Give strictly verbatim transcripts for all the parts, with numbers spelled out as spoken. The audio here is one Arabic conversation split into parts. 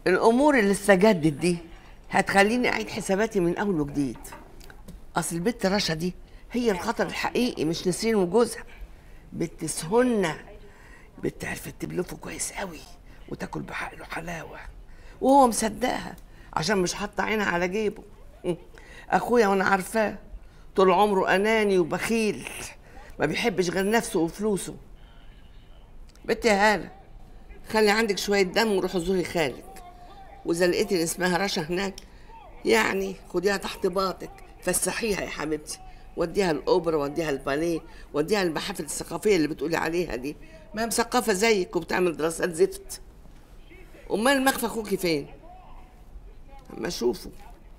الامور اللي استجدت دي هتخليني اعيد حساباتي من اول وجديد. اصل البت رشا دي هي الخطر الحقيقي، مش نسرين وجوزها. بنت سهنة، بنت عرفت تبلفه كويس قوي وتاكل بحقله حلاوه، وهو مصدقها عشان مش حاطه عينها على جيبه. اخويا وانا عارفاه طول عمره اناني وبخيل، ما بيحبش غير نفسه وفلوسه. بنتي يا هاله، خلي عندك شويه دم وروحي زوري خالك، واذا لقيتي اللي اسمها رشا هناك يعني خديها تحت باطك، فسحيها يا حبيبتي، وديها الاوبرا، وديها الباليه، وديها المحافل الثقافيه اللي بتقولي عليها دي. ما هي مثقفه زيك وبتعمل دراسات زفت. امال مخفى اخوكي فين؟ اما اشوفه.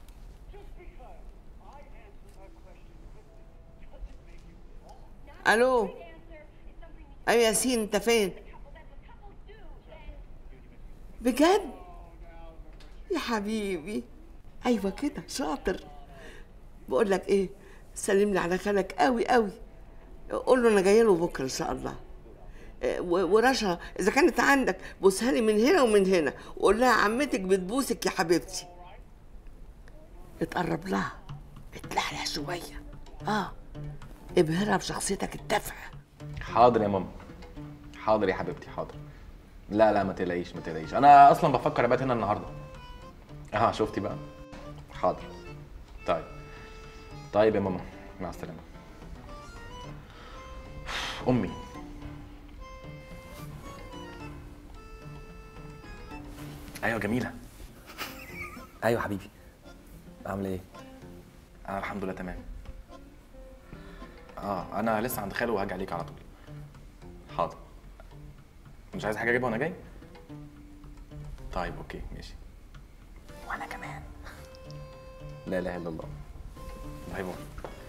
الو، ايوه ياسين، انت فين؟ بجد يا حبيبي؟ ايوه كده، شاطر. بقول لك ايه، سلم لي على خالك قوي قوي، قول له انا جايه له بكره ان شاء الله. ورشا اذا كانت عندك بوسها لي من هنا ومن هنا، وقول لها عمتك بتبوسك يا حبيبتي. اتقرب لها، اتلحلح شويه، اه ابهرها بشخصيتك التافهه. حاضر يا ماما، حاضر يا حبيبتي، حاضر. لا لا ما تقلقيش ما تقلقيش، انا اصلا بفكر ابات هنا النهارده. اه شفتي بقى. حاضر. طيب طيب يا ماما، مع السلامه. امي. ايوه جميله. ايوه حبيبي، عامل ايه؟ انا الحمد لله تمام. اه انا لسه عند خاله وهاجي عليك على طول. حاضر. مش عايز حاجه اجيبها وانا جاي؟ طيب اوكي ماشي. وانا كمان. لا اله الا الله. باي باي.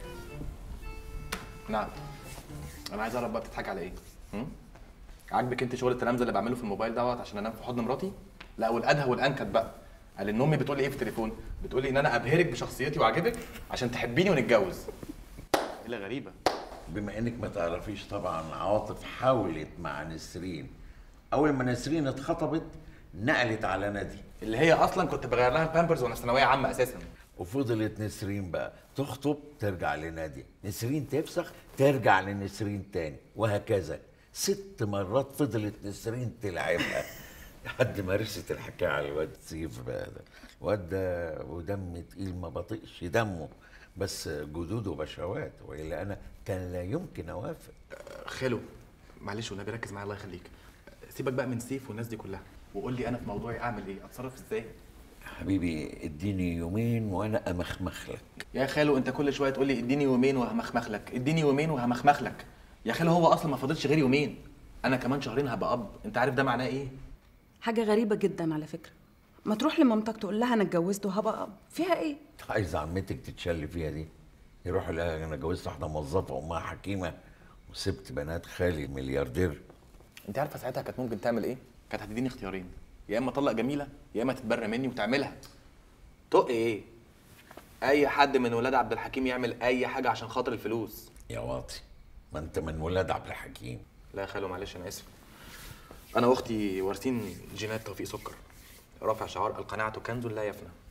نعم. انا عايز اعرف بقى بتضحك على ايه؟ هم؟ عاجبك انت شغل التلامذه اللي بعمله في الموبايل دوت عشان انام في حضن مراتي؟ لا والادهى والانكد بقى، قال ان امي بتقول لي ايه في التليفون؟ بتقول لي ان انا ابهرك بشخصيتي واعجبك عشان تحبيني ونتجوز. ايه غريبه. بما انك ما تعرفيش طبعا، عواطف حاولت مع نسرين. اول ما نسرين اتخطبت نقلت على نادي، اللي هي اصلا كنت بغير لها البامبرز وانا في ثانويه عامه اساسا. وفضلت نسرين بقى تخطب ترجع لنادي، نسرين تفسخ ترجع لنسرين تاني، وهكذا ست مرات فضلت نسرين تلعبها لحد ما رست الحكايه على الواد سيف بقى. ده الواد ده ودم تقيل ما بطيقش دمه، بس جدوده بشوات، والا انا كان لا يمكن اوافق. خالو معلش والنبي ركز معايا الله يخليك، سيبك بقى من سيف والناس دي كلها وقول لي انا في موضوعي اعمل ايه، اتصرف ازاي؟ حبيبي اديني يومين وانا امخمخ لك. يا خالو انت كل شويه تقول لي اديني يومين وهمخمخ لك، اديني يومين وهمخمخ لك. يا خالو هو اصلا ما فاضلش غير يومين، انا كمان شهرين هبقى اب، انت عارف ده معناه ايه؟ حاجه غريبه جدا على فكره. ما تروح لمامتك تقول لها انا اتجوزت وهبقى اب، فيها ايه؟ عايزه عمتك تتشل فيها دي؟ يروح لها انا اتجوزت واحده موظفه وامها حكيمه وسبت بنات خالي ملياردير. انت عارفه ساعتها كانت ممكن تعمل ايه؟ كانت هتديني اختيارين، يا اما اطلق جميله يا اما تتبرى مني وتعملها. طق ايه؟ اي حد من ولاد عبد الحكيم يعمل اي حاجه عشان خاطر الفلوس. يا واطي، ما انت من ولاد عبد الحكيم. لا يا خالو معلش انا اسف، انا واختي وارثين جينات توفيق سكر، رافع شعار القناعه كنز لا يفنى.